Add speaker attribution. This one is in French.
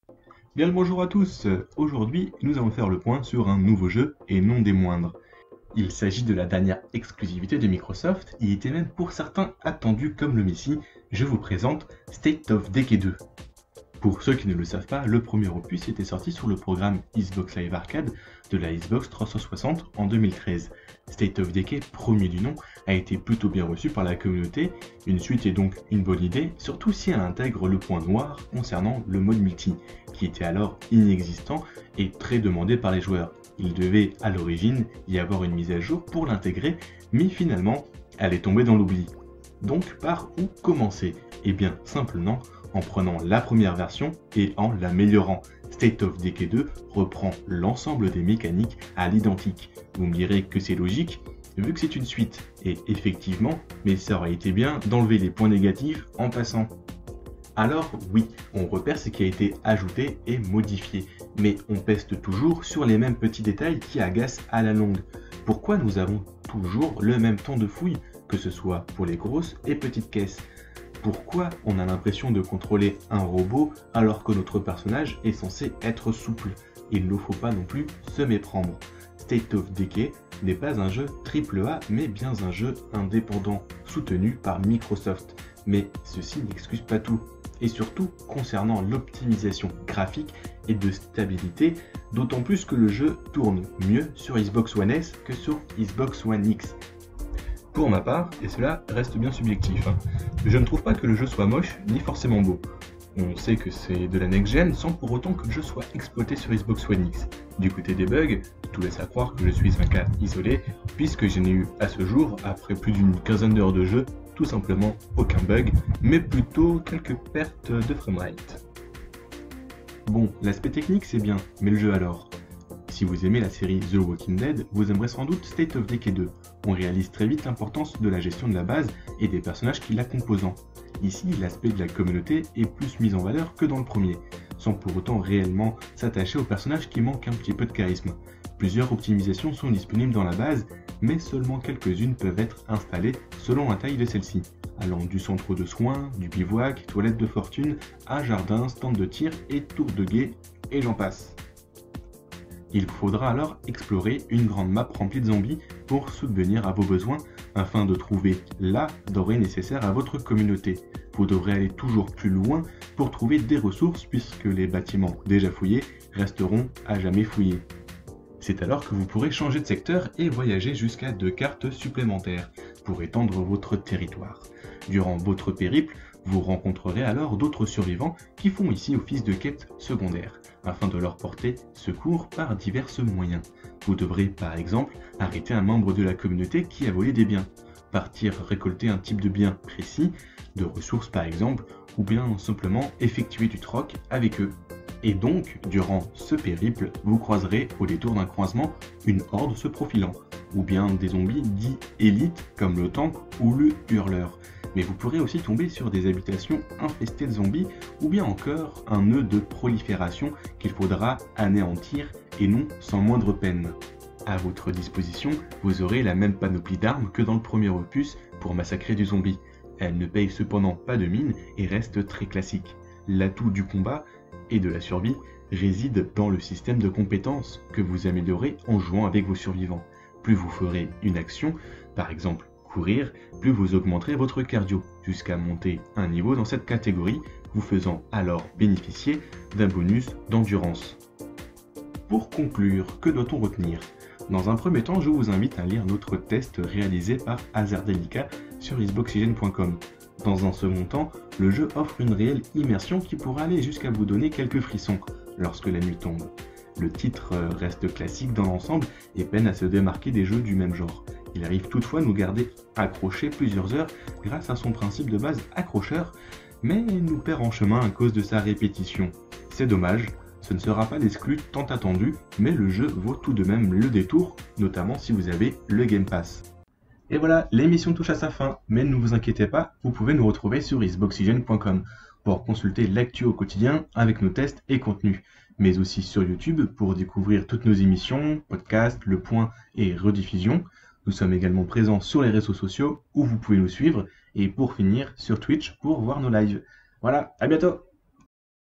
Speaker 1: Bien le bonjour à tous. Aujourd'hui, nous allons faire le point sur un nouveau jeu et non des moindres. Il s'agit de la dernière exclusivité de Microsoft, il était même pour certains attendu comme le Messie. Je vous présente State of Decay 2. Pour ceux qui ne le savent pas, le premier opus était sorti sur le programme Xbox Live Arcade de la Xbox 360 en 2013. State of Decay, premier du nom, a été plutôt bien reçu par la communauté. Une suite est donc une bonne idée, surtout si elle intègre le point noir concernant le mode multi, qui était alors inexistant et très demandé par les joueurs. Il devait à l'origine y avoir une mise à jour pour l'intégrer, mais finalement, elle est tombée dans l'oubli. Donc par où commencer? Eh bien simplement en prenant la première version et en l'améliorant. State of Decay 2 reprend l'ensemble des mécaniques à l'identique. Vous me direz que c'est logique, vu que c'est une suite, et effectivement, mais ça aurait été bien d'enlever les points négatifs en passant. Alors oui, on repère ce qui a été ajouté et modifié, mais on peste toujours sur les mêmes petits détails qui agacent à la longue. Pourquoi nous avons toujours le même temps de fouille, que ce soit pour les grosses et petites caisses? Pourquoi on a l'impression de contrôler un robot alors que notre personnage est censé être souple? Il ne faut pas non plus se méprendre. State of Decay n'est pas un jeu AAA mais bien un jeu indépendant soutenu par Microsoft. Mais ceci n'excuse pas tout. Et surtout concernant l'optimisation graphique et de stabilité, d'autant plus que le jeu tourne mieux sur Xbox One S que sur Xbox One X. Pour ma part, et cela reste bien subjectif, je ne trouve pas que le jeu soit moche ni forcément beau. On sait que c'est de la next-gen sans pour autant que le jeu soit exploité sur Xbox One X. Du côté des bugs, tout laisse à croire que je suis un cas isolé, puisque je n'ai eu à ce jour, après plus d'une quinzaine d'heures de jeu, tout simplement aucun bug, mais plutôt quelques pertes de framerate. Bon, l'aspect technique c'est bien, mais le jeu alors? Si vous aimez la série The Walking Dead, vous aimerez sans doute State of Decay 2. On réalise très vite l'importance de la gestion de la base et des personnages qui la composent. Ici, l'aspect de la communauté est plus mis en valeur que dans le premier, sans pour autant réellement s'attacher aux personnages qui manquent un petit peu de charisme. Plusieurs optimisations sont disponibles dans la base, mais seulement quelques-unes peuvent être installées selon la taille de celle-ci, allant du centre de soins, du bivouac, toilette de fortune, à jardin, stand de tir et tour de guet, et j'en passe. Il faudra alors explorer une grande map remplie de zombies pour subvenir à vos besoins afin de trouver la denrée nécessaire à votre communauté. Vous devrez aller toujours plus loin pour trouver des ressources puisque les bâtiments déjà fouillés resteront à jamais fouillés. C'est alors que vous pourrez changer de secteur et voyager jusqu'à 2 cartes supplémentaires pour étendre votre territoire. Durant votre périple, vous rencontrerez alors d'autres survivants qui font ici office de quête secondaire, afin de leur porter secours par divers moyens. Vous devrez par exemple arrêter un membre de la communauté qui a volé des biens, partir récolter un type de bien précis, de ressources par exemple, ou bien simplement effectuer du troc avec eux. Et donc, durant ce périple, vous croiserez au détour d'un croisement une horde se profilant, ou bien des zombies dits élites comme le tank ou le hurleur. Mais vous pourrez aussi tomber sur des habitations infestées de zombies ou bien encore un nœud de prolifération qu'il faudra anéantir et non sans moindre peine. À votre disposition, vous aurez la même panoplie d'armes que dans le premier opus pour massacrer du zombie. Elle ne paye cependant pas de mine et reste très classique. L'atout du combat et de la survie réside dans le système de compétences que vous améliorez en jouant avec vos survivants. Plus vous ferez une action, par exemple courir, plus vous augmenterez votre cardio, jusqu'à monter un niveau dans cette catégorie, vous faisant alors bénéficier d'un bonus d'endurance. Pour conclure, que doit-on retenir? Dans un premier temps, je vous invite à lire notre test réalisé par Azardelica sur xboxygen.com. Dans un second temps, le jeu offre une réelle immersion qui pourra aller jusqu'à vous donner quelques frissons lorsque la nuit tombe. Le titre reste classique dans l'ensemble et peine à se démarquer des jeux du même genre. Il arrive toutefois à nous garder accrochés plusieurs heures grâce à son principe de base accrocheur, mais nous perd en chemin à cause de sa répétition. C'est dommage, ce ne sera pas l'exclu tant attendu, mais le jeu vaut tout de même le détour, notamment si vous avez le Game Pass. Et voilà, l'émission touche à sa fin, mais ne vous inquiétez pas, vous pouvez nous retrouver sur xboxygen.com pour consulter l'actu au quotidien avec nos tests et contenus, mais aussi sur YouTube pour découvrir toutes nos émissions, podcasts, le point et rediffusions. Nous sommes également présents sur les réseaux sociaux où vous pouvez nous suivre et pour finir sur Twitch pour voir nos lives. Voilà, à bientôt!